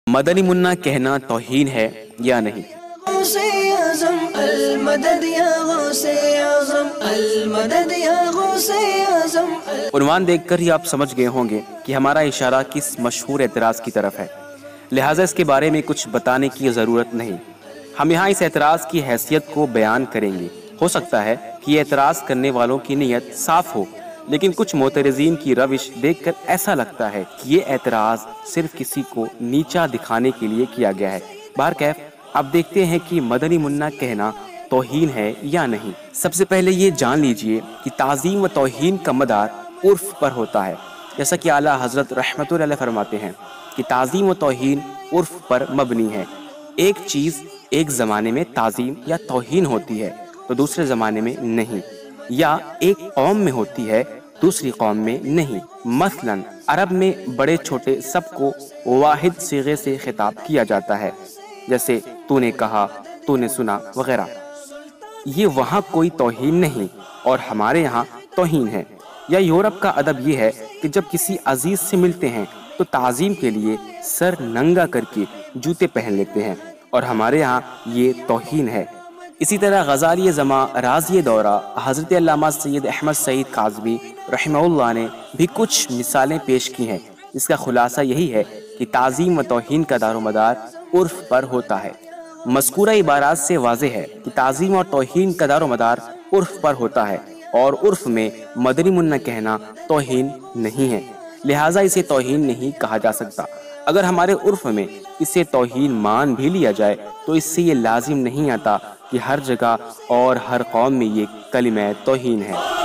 مدنی منا کہنا توہین ہے یا نہیں؟ عنوان دیکھ کر ہی آپ سمجھ گئے ہوں گے کہ ہمارا اشارہ کس مشہور اعتراض کی طرف ہے، لہٰذا اس کے بارے میں کچھ بتانے کی ضرورت نہیں۔ ہم یہاں اس اعتراض کی حیثیت کو بیان کریں گے۔ ہو سکتا ہے کہ یہ اعتراض کرنے والوں کی نیت صاف ہو، لیکن کچھ معترضین کی روش دیکھ کر ایسا لگتا ہے کہ یہ اعتراض صرف کسی کو نیچا دکھانے کے لیے کیا گیا ہے۔ بہرکیف اب دیکھتے ہیں کہ مدنی منا کہنا توہین ہے یا نہیں۔ سب سے پہلے یہ جان لیجئے کہ تعظیم و توہین کا مدار عرف پر ہوتا ہے، جیسا کہ اعلیٰ حضرت رحمت اللہ علیہ فرماتے ہیں کہ تعظیم و توہین عرف پر مبنی ہے۔ ایک چیز ایک زمانے میں تعظیم یا توہین ہوتی ہے تو دوسرے زمانے میں نہیں، یا ایک قوم میں ہوتی ہے دوسری قوم میں نہیں۔ مثلا عرب میں بڑے چھوٹے سب کو واحد صیغے سے خطاب کیا جاتا ہے، جیسے تو نے کہا، تو نے سنا وغیرہ۔ یہ وہاں کوئی توہین نہیں اور ہمارے یہاں توہین ہے۔ یا یورپ کا ادب یہ ہے کہ جب کسی عزیز سے ملتے ہیں تو تعظیم کے لیے سر ننگا کر کے جوتے پہن لیتے ہیں، اور ہمارے یہاں یہ توہین ہے۔ اسی طرح غزالی زماں رازی دورہ حضرت علامہ سید احمد سعید کاظمی رحمہ اللہ نے بھی کچھ مثالیں پیش کی ہیں، جس کا خلاصہ یہی ہے کہ تعظیم و توہین کا دار و مدار عرف پر ہوتا ہے۔ مذکورہ عبارات سے واضح ہے کہ تعظیم اور توہین کا دار و مدار عرف پر ہوتا ہے، اور عرف میں مدنی منا کہنا توہین نہیں ہے، لہٰذا اسے توہین نہیں کہا جا سکتا۔ اگر ہمارے عرف میں اسے توہین مان بھی لیا جائے تو اس سے یہ لازم نہیں آتا کہ ہر جگہ اور ہر قوم میں یہ کلمہ توہین ہے۔